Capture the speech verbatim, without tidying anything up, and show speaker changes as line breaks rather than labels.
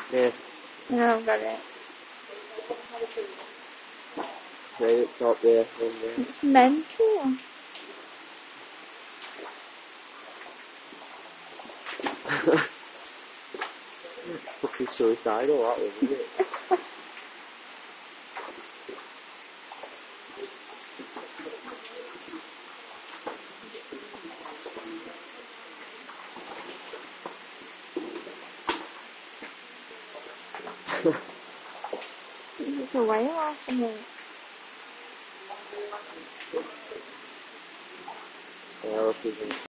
Nè,
No, got it.
right up top there, in there.
It's mental.
Fucking suicidal, that was, isn't it?
It's a whale or something.
Yeah, look,